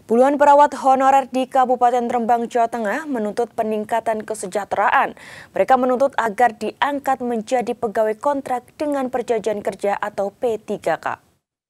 Puluhan perawat honorer di Kabupaten Rembang, Jawa Tengah menuntut peningkatan kesejahteraan. Mereka menuntut agar diangkat menjadi pegawai kontrak dengan perjanjian kerja atau P3K.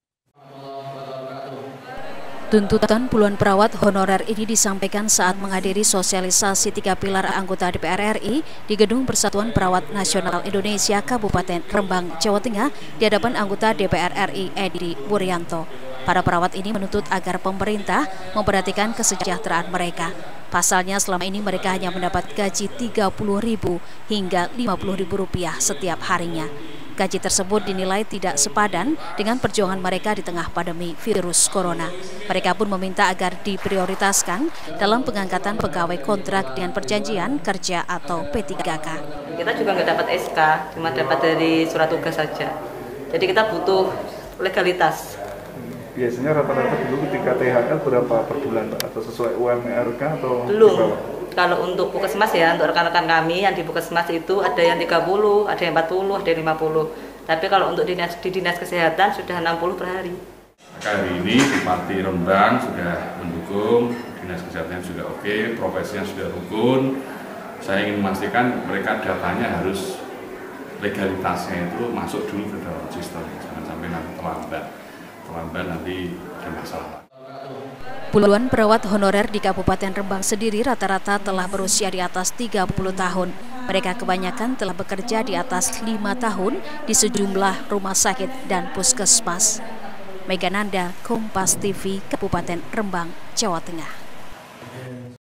Tuntutan puluhan perawat honorer ini disampaikan saat menghadiri sosialisasi 3 pilar anggota DPR RI di Gedung Persatuan Perawat Nasional Indonesia Kabupaten Rembang, Jawa Tengah di hadapan anggota DPR RI Edi Wuryanto. Para perawat ini menuntut agar pemerintah memperhatikan kesejahteraan mereka. Pasalnya selama ini mereka hanya mendapat gaji Rp30.000 hingga Rp50.000 setiap harinya. Gaji tersebut dinilai tidak sepadan dengan perjuangan mereka di tengah pandemi virus corona. Mereka pun meminta agar diprioritaskan dalam pengangkatan pegawai kontrak dengan perjanjian kerja atau P3K. Kita juga nggak dapat SK, cuma dapat dari surat tugas saja. Jadi kita butuh legalitas. Biasanya rata-rata dulu ketika THR berapa per bulan, Pak? Atau sesuai UMR atau belum? Kalau untuk Puskesmas ya, untuk rekan-rekan kami yang di Puskesmas itu ada yang 30, ada yang 40, ada yang 50. Tapi kalau untuk di dinas kesehatan sudah 60 per hari. Hari ini Bupati Rembang sudah mendukung, dinas kesehatan juga oke, profesinya sudah rukun. Saya ingin memastikan mereka datanya harus legalitasnya itu masuk dulu ke dalam sistem, jangan sampai nanti terlambat nanti ada masalah. Puluhan perawat honorer di Kabupaten Rembang sendiri rata-rata telah berusia di atas 30 tahun. Mereka kebanyakan telah bekerja di atas 5 tahun di sejumlah rumah sakit dan puskesmas. Mega Nanda, Kompas TV, Kabupaten Rembang, Jawa Tengah.